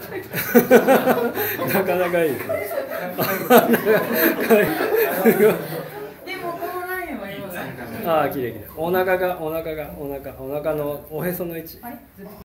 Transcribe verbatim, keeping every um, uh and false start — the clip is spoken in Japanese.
なかなかいいですね。 でもこのラインは今ああ、綺麗綺麗。お腹がお腹がお腹お腹のおへその位置。